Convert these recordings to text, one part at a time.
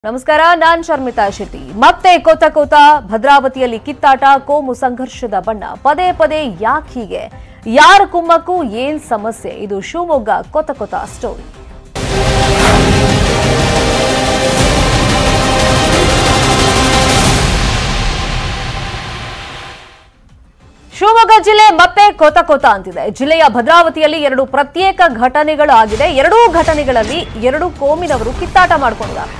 ನಮಸ್ಕಾರ, ನಾನು ಶರ್ಮಿತಾ ಶೆಟ್ಟಿ. ಮತ್ತೆ ಕೋತ ಭದ್ರಾವತಿಯಲ್ಲಿ ಕಿತ್ತಾಟ, ಕೋಮು ಸಂಘರ್ಷದ ಬಣ್ಣ. ಪದೇ ಪದೇ ಯಾಕೆ ಹೀಗೆ? ಯಾರ ಕುಮ್ಮಕ್ಕೂ ಏನ್ ಸಮಸ್ಯೆ? ಇದು ಶಿವಮೊಗ್ಗ ಕೋತ ಸ್ಟೋರಿ. ಶಿವಮೊಗ್ಗ ಜಿಲ್ಲೆ ಮತ್ತೆ ಕೋತ ಅಂತಿದೆ. ಜಿಲ್ಲೆಯ ಭದ್ರಾವತಿಯಲ್ಲಿ ಎರಡು ಪ್ರತ್ಯೇಕ ಘಟನೆಗಳು ಆಗಿದೆ. ಎರಡೂ ಘಟನೆಗಳಲ್ಲಿ ಎರಡು ಕೋಮಿನವರು ಕಿತ್ತಾಟ ಮಾಡಿಕೊಂಡಿದ್ದಾರೆ.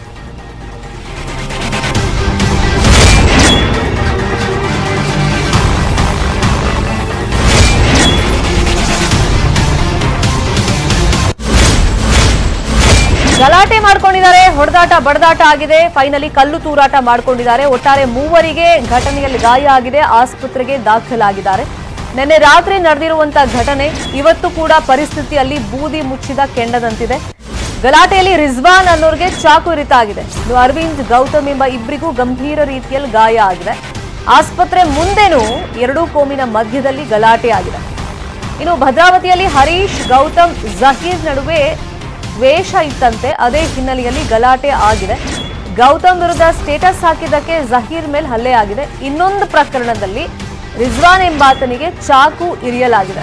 ಗಲಾಟೆ ಮಾಡ್ಕೊಂಡಿದ್ದಾರೆ, ಹೊಡೆದಾಟ ಬಡದಾಟ ಆಗಿದೆ, ಫೈನಲಿ ಕಲ್ಲು ತೂರಾಟ ಮಾಡ್ಕೊಂಡಿದ್ದಾರೆ. ಒಟ್ಟಾರೆ ಮೂವರಿಗೆ ಘಟನೆಯಲ್ಲಿ ಗಾಯ ಆಗಿದೆ, ಆಸ್ಪತ್ರೆಗೆ ದಾಖಲಾಗಿದ್ದಾರೆ. ನಿನ್ನೆ ರಾತ್ರಿ ನಡೆದಿರುವಂತಹ ಘಟನೆ ಇವತ್ತು ಕೂಡ ಪರಿಸ್ಥಿತಿಯಲ್ಲಿ ಬೂದಿ ಮುಚ್ಚಿದ ಕೆಂಡದಂತಿದೆ. ಗಲಾಟೆಯಲ್ಲಿ ರಿಜ್ವಾನ್ ಅನ್ನೋರ್ಗೆ ಚಾಕು ಇರಿತ ಆಗಿದೆ. ಅರವಿಂದ್, ಗೌತಮ್ ಎಂಬ ಇಬ್ಬರಿಗೂ ಗಂಭೀರ ರೀತಿಯಲ್ಲಿ ಗಾಯ ಆಗಿದೆ. ಆಸ್ಪತ್ರೆ ಮುಂದೆನೂ ಎರಡೂ ಕೋಮಿನ ಮಧ್ಯದಲ್ಲಿ ಗಲಾಟೆ ಆಗಿದೆ. ಇನ್ನು ಭದ್ರಾವತಿಯಲ್ಲಿ ಹರೀಶ್, ಗೌತಮ್, ಜಹೀರ್ ನಡುವೆ ದ್ವೇಷ ಇತ್ತಂತೆ. ಅದೇ ಹಿನ್ನೆಲೆಯಲ್ಲಿ ಗಲಾಟೆ ಆಗಿದೆ. ಗೌತಮ್ ವಿರುದ್ಧ ಸ್ಟೇಟಸ್ ಹಾಕಿದ್ದಕ್ಕೆ ಜಹೀರ್ ಮೇಲೆ ಹಲ್ಲೆ ಆಗಿದೆ. ಇನ್ನೊಂದು ಪ್ರಕರಣದಲ್ಲಿ ರಿಜ್ವಾನ್ ಎಂಬಾತನಿಗೆ ಚಾಕು ಇರಿಯಲಾಗಿದೆ.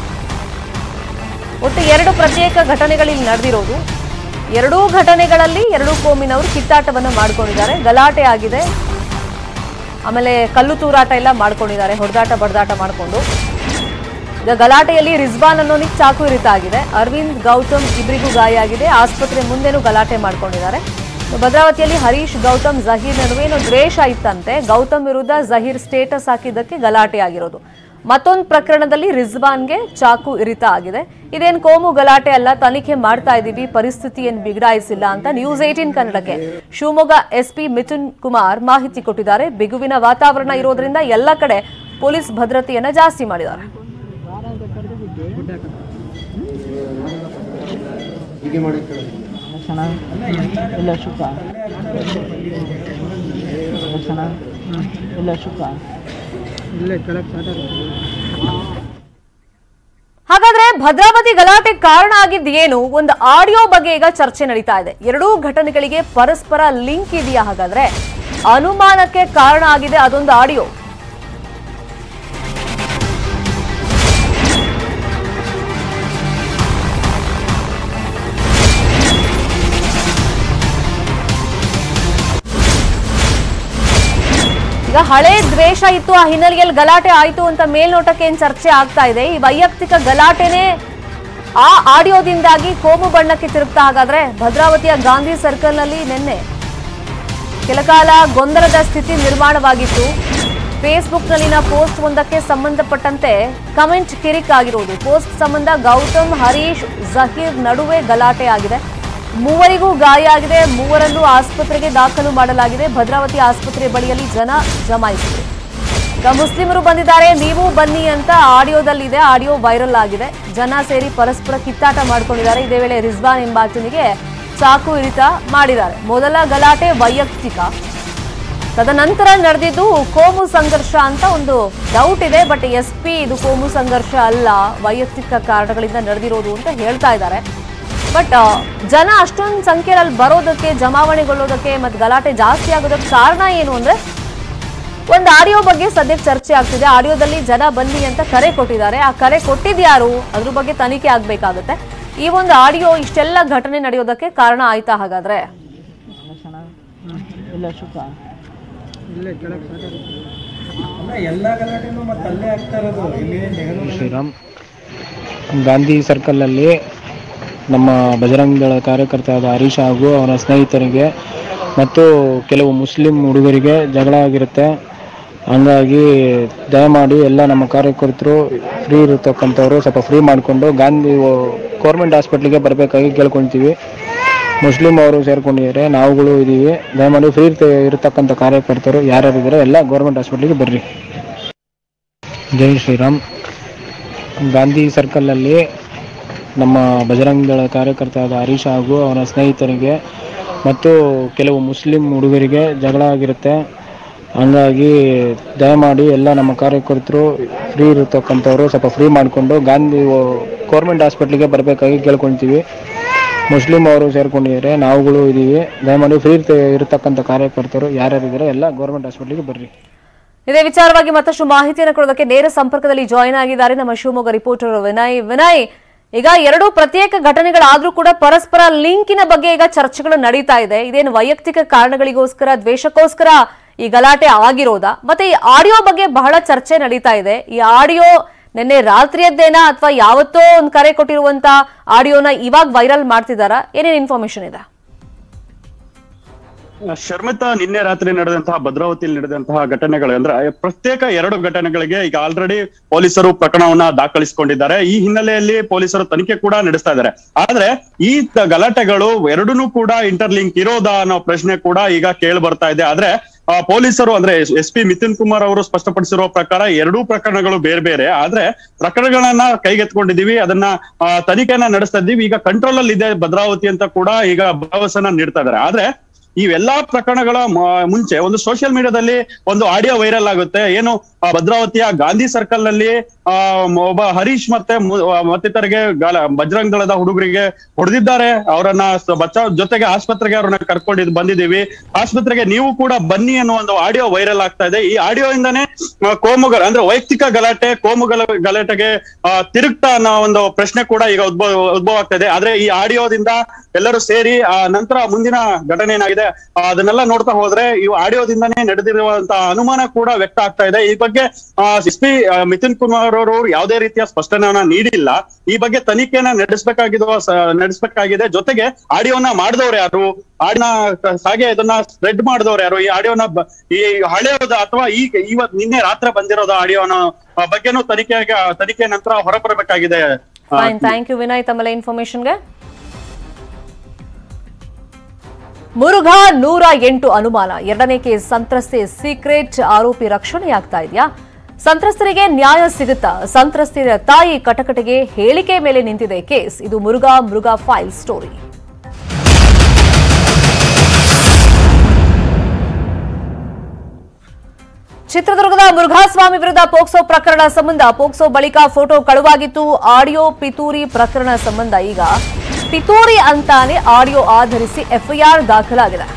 ಒಟ್ಟು ಎರಡು ಪ್ರತ್ಯೇಕ ಘಟನೆಗಳಲ್ಲಿ ನಡೆದಿರೋದು. ಎರಡೂ ಘಟನೆಗಳಲ್ಲಿ ಎರಡೂ ಕೋಮಿನವರು ಕಿತ್ತಾಟವನ್ನು ಮಾಡ್ಕೊಂಡಿದ್ದಾರೆ, ಗಲಾಟೆ ಆಗಿದೆ. ಆಮೇಲೆ ಕಲ್ಲು ತೂರಾಟ ಎಲ್ಲ ಮಾಡ್ಕೊಂಡಿದ್ದಾರೆ, ಹೊಡೆದಾಟ ಬಡದಾಟ ಮಾಡಿಕೊಂಡು. ಗಲಾಟೆಯಲ್ಲಿ ರಿಜ್ವಾನ್ ಅನ್ನೋನಿಗೆ ಚಾಕು ಇರಿತ ಆಗಿದೆ. ಅರವಿಂದ್, ಗೌತಮ್ ಇಬ್ಬರಿಗೂ ಗಾಯ ಆಗಿದೆ. ಆಸ್ಪತ್ರೆ ಮುಂದೆನೂ ಗಲಾಟೆ ಮಾಡ್ಕೊಂಡಿದ್ದಾರೆ. ಭದ್ರಾವತಿಯಲ್ಲಿ ಹರೀಶ್, ಗೌತಮ್, ಜಹೀರ್ ನಡುವೆ ಏನೋ ದ್ವೇಷ ಇತ್ತಂತೆ. ಗೌತಮ್ ವಿರುದ್ಧ ಜಹೀರ್ ಸ್ಟೇಟಸ್ ಹಾಕಿದ್ದಕ್ಕೆ ಗಲಾಟೆ ಆಗಿರೋದು. ಮತ್ತೊಂದು ಪ್ರಕರಣದಲ್ಲಿ ರಿಜ್ವಾನ್ಗೆ ಚಾಕು ಇರಿತ ಆಗಿದೆ. ಇದೇನು ಕೋಮು ಗಲಾಟೆ ಅಲ್ಲ, ತನಿಖೆ ಮಾಡ್ತಾ ಇದ್ದೀವಿ, ಪರಿಸ್ಥಿತಿ ಏನು ಬಿಗಡಾಯಿಸಿಲ್ಲ ಅಂತ ನ್ಯೂಸ್ 18 ಕನ್ನಡಕ್ಕೆ ಶಿವಮೊಗ್ಗ ಎಸ್ಪಿ ಮಿಥುನ್ ಕುಮಾರ್ ಮಾಹಿತಿ ಕೊಟ್ಟಿದ್ದಾರೆ. ಬಿಗುವಿನ ವಾತಾವರಣ ಇರೋದ್ರಿಂದ ಎಲ್ಲ ಕಡೆ ಪೊಲೀಸ್ ಭದ್ರತೆಯನ್ನ ಜಾಸ್ತಿ ಮಾಡಿದ್ದಾರೆ. ಹಾಗಾದ್ರೆ ಭದ್ರಾವತಿ ಗಲಾಟೆ ಕಾರಣ ಆಗಿದ್ದೇನು? ಒಂದು ಆಡಿಯೋ ಬಗ್ಗೆ ಈಗ ಚರ್ಚೆ ನಡೀತಾ ಇದೆ. ಎರಡೂ ಘಟನೆಗಳಿಗೆ ಪರಸ್ಪರ ಲಿಂಕ್ ಇದೆಯಾ? ಹಾಗಾದ್ರೆ ಅನುಮಾನಕ್ಕೆ ಕಾರಣ ಆಗಿದೆ ಅದೊಂದು ಆಡಿಯೋ. ಈಗ ಹಳೆ ದ್ವೇಷ ಇತ್ತು, ಆ ಹಿನ್ನೆಲೆಯಲ್ಲಿ ಗಲಾಟೆ ಆಯ್ತು ಅಂತ ಮೇಲ್ನೋಟಕ್ಕೆ ಏನ್ ಚರ್ಚೆ ಆಗ್ತಾ ಇದೆ. ಈ ವೈಯಕ್ತಿಕ ಗಲಾಟೆನೇ ಆ ಆಡಿಯೋದಿಂದಾಗಿ ಕೋಮು ಬಣ್ಣಕ್ಕೆ ತಿರುಗ್ತಾ. ಹಾಗಾದ್ರೆ ಭದ್ರಾವತಿಯ ಗಾಂಧಿ ಸರ್ಕಲ್ ನಲ್ಲಿ ನಿನ್ನೆ ಕೆಲಕಾಲ ಗೊಂದಲದ ಸ್ಥಿತಿ ನಿರ್ಮಾಣವಾಗಿತ್ತು. ಫೇಸ್ಬುಕ್ ನಲ್ಲಿನ ಪೋಸ್ಟ್ ಒಂದಕ್ಕೆ ಸಂಬಂಧಪಟ್ಟಂತೆ ಕಮೆಂಟ್ ಕಿರಿಕ್ ಆಗಿರುವುದು. ಪೋಸ್ಟ್ ಸಂಬಂಧ ಗೌತಮ್, ಹರೀಶ್, ಜಹೀರ್ ನಡುವೆ ಗಲಾಟೆ ಆಗಿದೆ. ಮೂವರಿಗೂ ಗಾಯ ಆಗಿದೆ. ಮೂವರನ್ನು ಆಸ್ಪತ್ರೆಗೆ ದಾಖಲು ಮಾಡಲಾಗಿದೆ. ಭದ್ರಾವತಿ ಆಸ್ಪತ್ರೆ ಬಳಿಯಲ್ಲಿ ಜನ ಜಮಾಯಿಸಿದರು. ಈಗ ಮುಸ್ಲಿಮರು ಬಂದಿದ್ದಾರೆ, ನೀವು ಬನ್ನಿ ಅಂತ ಆಡಿಯೋದಲ್ಲಿದೆ. ಆಡಿಯೋ ವೈರಲ್ ಆಗಿದೆ. ಜನ ಸೇರಿ ಪರಸ್ಪರ ಕಿತ್ತಾಟ ಮಾಡ್ಕೊಂಡಿದ್ದಾರೆ. ಇದೇ ವೇಳೆ ರಿಜ್ವಾನ್ ಎಂಬಾತನಿಗೆ ಚಾಕು ಇರಿತ ಮಾಡಿದ್ದಾರೆ. ಮೊದಲ ಗಲಾಟೆ ವೈಯಕ್ತಿಕ, ತದನಂತರ ನಡೆದಿದ್ದು ಕೋಮು ಸಂಘರ್ಷ ಅಂತ ಒಂದು ಡೌಟ್ ಇದೆ. ಬಟ್ ಎಸ್ಪಿ ಇದು ಕೋಮು ಸಂಘರ್ಷ ಅಲ್ಲ, ವೈಯಕ್ತಿಕ ಕಾರಣಗಳಿಂದ ನಡೆದಿರೋದು ಅಂತ ಹೇಳ್ತಾ ಇದ್ದಾರೆ. ಬಟ್ ಜನ ಅಷ್ಟೊಂದು ಸಂಖ್ಯೆಯಲ್ಲಿ ಬರೋದಕ್ಕೆ, ಜಮಾವಣೆಗೊಳ್ಳೋದಕ್ಕೆ ಮತ್ತು ಗಲಾಟೆ ಜಾಸ್ತಿ ಆಗೋದಕ್ಕೆ ಕಾರಣ ಏನು ಅಂದ್ರೆ, ಒಂದು ಆಡಿಯೋ ಬಗ್ಗೆ ಸದ್ಯಕ್ಕೆ ಚರ್ಚೆ ಆಗ್ತಿದೆ. ಆಡಿಯೋದಲ್ಲಿ ಜನ ಬನ್ನಿ ಅಂತ ಕರೆ ಕೊಟ್ಟಿದ್ದಾರೆ. ಆ ಕರೆ ಕೊಟ್ಟಿದ್ಯಾರು, ಅದ್ರ ಬಗ್ಗೆ ತನಿಖೆ ಆಗ್ಬೇಕಾಗುತ್ತೆ. ಈ ಒಂದು ಆಡಿಯೋ ಇಷ್ಟೆಲ್ಲ ಘಟನೆ ನಡೆಯೋದಕ್ಕೆ ಕಾರಣ ಆಯ್ತಾ? ಹಾಗಾದ್ರೆ ಶ್ರೀರಾಮ್ ಗಾಂಧಿ ಸರ್ಕಲ್ ಅಲ್ಲಿ ನಮ್ಮ ಬಜರಂಗ ದಳ ಕಾರ್ಯಕರ್ತರಾದ ಹರೀಶ್ ಹಾಗೂ ಅವರ ಸ್ನೇಹಿತರಿಗೆ ಮತ್ತು ಕೆಲವು ಮುಸ್ಲಿಂ ಹುಡುಗರಿಗೆ ಜಗಳ ಆಗಿರುತ್ತೆ. ಹಂಗಾಗಿ ದಯಮಾಡಿ ಎಲ್ಲ ನಮ್ಮ ಕಾರ್ಯಕರ್ತರು ಫ್ರೀ ಇರತಕ್ಕಂಥವ್ರು ಸ್ವಲ್ಪ ಫ್ರೀ ಮಾಡಿಕೊಂಡು ಗಾಂಧಿ ಗೌರ್ಮೆಂಟ್ ಹಾಸ್ಪಿಟ್ಲಿಗೆ ಬರಬೇಕಾಗಿ ಕೇಳ್ಕೊಳ್ತೀವಿ. ಮುಸ್ಲಿಂ ಅವರು ಸೇರ್ಕೊಂಡಿದ್ದಾರೆ, ನಾವುಗಳು ಇದ್ದೀವಿ. ದಯಮಾಡಿ ಫ್ರೀ ಇರತಕ್ಕಂಥ ಕಾರ್ಯಕರ್ತರು ಯಾರ್ಯಾರಿದ್ದಾರೆ ಎಲ್ಲ ಗೌರ್ಮೆಂಟ್ ಹಾಸ್ಪಿಟ್ಲಿಗೆ ಬರ್ರಿ. ಜೈ ಶ್ರೀರಾಮ್. ಗಾಂಧಿ ಸರ್ಕಲಲ್ಲಿ ನಮ್ಮ ಬಜರಂಗ ದಳ ಕಾರ್ಯಕರ್ತರಾದ ಹರೀಶ್ ಹಾಗೂ ಅವರ ಸ್ನೇಹಿತರಿಗೆ ಮತ್ತು ಕೆಲವು ಮುಸ್ಲಿಂ ಹುಡುಗರಿಗೆ ಜಗಳ ಆಗಿರುತ್ತೆ. ಹಂಗಾಗಿ ದಯಮಾಡಿ ಎಲ್ಲ ನಮ್ಮ ಕಾರ್ಯಕರ್ತರು ಫ್ರೀ ಇರತಕ್ಕಂಥವ್ರು ಸ್ವಲ್ಪ ಫ್ರೀ ಮಾಡಿಕೊಂಡು ಗಾಂಧಿ ಗೌರ್ಮೆಂಟ್ ಹಾಸ್ಪಿಟ್ಲಿಗೆ ಬರಬೇಕಾಗಿ ಕೇಳ್ಕೊಳ್ತೀವಿ. ಮುಸ್ಲಿಂ ಅವರು ಸೇರ್ಕೊಂಡಿದ್ದಾರೆ, ನಾವುಗಳು ಇದೀವಿ. ದಯಮಾಡಿ ಫ್ರೀ ಇರತಕ್ಕಂಥ ಕಾರ್ಯಕರ್ತರು ಯಾರ್ಯಾರಿದ್ದಾರೆ ಎಲ್ಲ ಗೌರ್ಮೆಂಟ್ ಹಾಸ್ಪಿಟಲ್ಗೆ ಬರ್ರಿ. ಇದೇ ವಿಚಾರವಾಗಿ ಮತ್ತಷ್ಟು ಮಾಹಿತಿಯನ್ನು ಕೊಡೋದಕ್ಕೆ ನೇರ ಸಂಪರ್ಕದಲ್ಲಿ ಜಾಯಿನ್ ಆಗಿದ್ದಾರೆ ನಮ್ಮ ಶಿವಮೊಗ್ಗ ರಿಪೋರ್ಟರ್ ವಿನಯ್. ಈಗ ಎರಡು ಪ್ರತ್ಯೇಕ ಘಟನೆಗಳಾದ್ರೂ ಕೂಡ ಪರಸ್ಪರ ಲಿಂಕಿನ ಬಗ್ಗೆ ಈಗ ಚರ್ಚೆಗಳು ನಡೀತಾ ಇದೆ. ಇದೇನು ವೈಯಕ್ತಿಕ ಕಾರಣಗಳಿಗೋಸ್ಕರ, ದ್ವೇಷಕ್ಕೋಸ್ಕರ ಈ ಗಲಾಟೆ ಆಗಿರೋದಾ? ಮತ್ತೆ ಈ ಆಡಿಯೋ ಬಗ್ಗೆ ಬಹಳ ಚರ್ಚೆ ನಡೀತಾ ಇದೆ. ಈ ಆಡಿಯೋ ನಿನ್ನೆ ರಾತ್ರಿಯದ್ದೇನಾ ಅಥವಾ ಯಾವತ್ತೋ ಒಂದು ಕರೆ ಕೊಟ್ಟಿರುವಂತ ಆಡಿಯೋನ ಇವಾಗ ವೈರಲ್ ಮಾಡ್ತಿದಾರಾ? ಏನೇನು ಇನ್ಫಾರ್ಮೇಶನ್ ಇದೆ? ಶರ್ಮಿತಾ, ನಿನ್ನೆ ರಾತ್ರಿ ನಡೆದಂತಹ ಭದ್ರಾವತಿಯಲ್ಲಿ ನಡೆದಂತಹ ಘಟನೆಗಳು ಅಂದ್ರೆ ಪ್ರತ್ಯೇಕ ಎರಡು ಘಟನೆಗಳಿಗೆ ಈಗ ಆಲ್ರೆಡಿ ಪೊಲೀಸರು ಪ್ರಕರಣವನ್ನ ದಾಖಲಿಸಿಕೊಂಡಿದ್ದಾರೆ. ಈ ಹಿನ್ನೆಲೆಯಲ್ಲಿ ಪೊಲೀಸರು ತನಿಖೆ ಕೂಡ ನಡೆಸ್ತಾ ಇದ್ದಾರೆ. ಆದ್ರೆ ಈ ಗಲಾಟೆಗಳು ಎರಡನ್ನೂ ಕೂಡ ಇಂಟರ್ಲಿಂಕ್ ಇರೋದಾ ಅನ್ನೋ ಪ್ರಶ್ನೆ ಕೂಡ ಈಗ ಕೇಳಿ ಬರ್ತಾ ಇದೆ. ಆದ್ರೆ ಪೊಲೀಸರು ಅಂದ್ರೆ SP ಮಿಥುನ್ ಕುಮಾರ್ ಅವರು ಸ್ಪಷ್ಟಪಡಿಸಿರುವ ಪ್ರಕಾರ ಎರಡೂ ಪ್ರಕರಣಗಳು ಬೇರೆ ಬೇರೆ, ಆದ್ರೆ ಪ್ರಕರಣಗಳನ್ನ ಕೈಗೆತ್ಕೊಂಡಿದೀವಿ, ಅದನ್ನ ತನಿಖೆಯನ್ನ ನಡೆಸ್ತಾ ಇದ್ದೀವಿ, ಈಗ ಕಂಟ್ರೋಲ್ ಅಲ್ಲಿ ಇದೆ ಭದ್ರಾವತಿ ಅಂತ ಕೂಡ ಈಗ ಭರವಸೆನ ನೀಡ್ತಾ ಇದ್ದಾರೆ. ಆದ್ರೆ ಇವೆಲ್ಲಾ ಪ್ರಕರಣಗಳ ಮುಂಚೆ ಒಂದು ಸೋಷಿಯಲ್ ಮೀಡಿಯಾದಲ್ಲಿ ಒಂದು ಆಡಿಯೋ ವೈರಲ್ ಆಗುತ್ತೆ. ಏನು ಭದ್ರಾವತಿಯ ಗಾಂಧಿ ಸರ್ಕಲ್ ನಲ್ಲಿ ಒಬ್ಬ ಹರೀಶ್ ಮತ್ತಿತರಿಗೆ ಬಜರಂಗ್ ದಳದ ಹುಡುಗರಿಗೆ ಹೊಡೆದಿದ್ದಾರೆ. ಅವರನ್ನ ಬಚಾವ್ ಜೊತೆಗೆ ಆಸ್ಪತ್ರೆಗೆ ಅವ್ರನ್ನ ಕರ್ಕೊಂಡು ಬಂದಿದ್ದೀವಿ, ಆಸ್ಪತ್ರೆಗೆ ನೀವು ಕೂಡ ಬನ್ನಿ ಅನ್ನೋ ಒಂದು ಆಡಿಯೋ ವೈರಲ್ ಆಗ್ತಾ ಇದೆ. ಈ ಆಡಿಯೋ ಇಂದಾನೆ ಅಂದ್ರೆ ವೈಯಕ್ತಿಕ ಗಲಾಟೆ ಗಲಾಟೆಗೆ ತಿರುಗ್ತಾ ಅನ್ನೋ ಒಂದು ಪ್ರಶ್ನೆ ಕೂಡ ಈಗ ಉದ್ಭವ ಆಗ್ತಾ ಇದೆ. ಆದ್ರೆ ಈ ಆಡಿಯೋದಿಂದ ಎಲ್ಲರೂ ಸೇರಿ ನಂತರ ಮುಂದಿನ ಘಟನೆ ಏನಾಗಿದೆ ಅದನ್ನೆಲ್ಲ ನೋಡ್ತಾ ಹೋದ್ರೆ ಈ ಆಡಿಯೋದಿಂದಾನೇ ನಡೆದಿರುವಂತಹ ಅನುಮಾನ ಕೂಡ ವ್ಯಕ್ತ ಆಗ್ತಾ ಇದೆ. ಈ ಬಗ್ಗೆ SP ಮಿಥುನ್ ಕುಮಾರ್ ಅವರು ಯಾವುದೇ ರೀತಿಯ ಸ್ಪಷ್ಟನೆಯನ್ನ ನೀಡಿಲ್ಲ. ಈ ಬಗ್ಗೆ ತನಿಖೆಯನ್ನ ನಡೆಸಬೇಕಾಗಿದೆ. ಜೊತೆಗೆ ಆಡಿಯೋನ ಮಾಡಿದವ್ರು ಯಾರು, ಹಾಗೆ ಇದನ್ನ ಸ್ಪ್ರೆಡ್ ಮಾಡಿದವ್ರು ಯಾರು, ಈ ಆಡಿಯೋನ ಈ ಹಳೆಯೋದ ಅಥವಾ ನಿನ್ನೆ ರಾತ್ರಿ ಬಂದಿರೋದ ಆಡಿಯೋನ ಬಗ್ಗೆನೂ ತನಿಖೆ ನಂತರ ಹೊರಬರಬೇಕಾಗಿದೆ. ಥ್ಯಾಂಕ್ ಯು ವಿನಯ್ ತಮ್ಮ ಇನ್ಫಾರ್ಮೇಶನ್ಗೆ. ಮುರುಘಾ 108 ಅನುಮಾನ, ಎರಡನೇ ಕೇಸ್ ಸಂತ್ರಸ್ತೆ ಸೀಕ್ರೆಟ್ ಆರೋಪಿ ರಕ್ಷಣೆಯಾಗ್ತಾ ಇದೆಯಾ? ಸಂತ್ರಸ್ತರಿಗೆ ನ್ಯಾಯ ಸಿಗುತ್ತಾ? ಸಂತ್ರಸ್ತರ ತಾಯಿ ಕಟಕಟೆಗೆ ಹೇಳಿಕೆ ಮೇಲೆ ನಿಂತಿದೆ ಕೇಸ್. ಇದು ಮುರುಘಾ ಫೈಲ್ ಸ್ಟೋರಿ. ಚಿತ್ರದುರ್ಗದ ಮುರುಘಾಸ್ವಾಮಿ ವಿರುದ್ಧ ಪೋಕ್ಸೋ ಪ್ರಕರಣ ಸಂಬಂಧ ಪೋಕ್ಸೋ ಬಳಿಕ ಫೋಟೋ ಕಳುವಾಗಿತ್ತು. ಆಡಿಯೋ ಪಿತೂರಿ ಪ್ರಕರಣ ಸಂಬಂಧ ಈಗ ಪಿತೂರಿ ಅಂತಾನೆ ಆಡಿಯೋ ಆಧರಿಸಿ FIR ದಾಖಲಾಗಿದೆ.